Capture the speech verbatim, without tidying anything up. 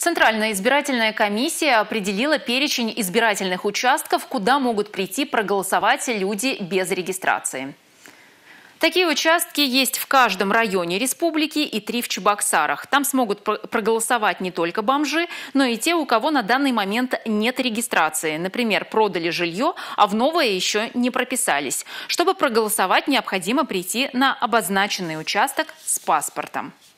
Центральная избирательная комиссия определила перечень избирательных участков, куда могут прийти проголосовать люди без регистрации. Такие участки есть в каждом районе республики и три в Чебоксарах. Там смогут проголосовать не только бомжи, но и те, у кого на данный момент нет регистрации. Например, продали жилье, а в новое еще не прописались. Чтобы проголосовать, необходимо прийти на обозначенный участок с паспортом.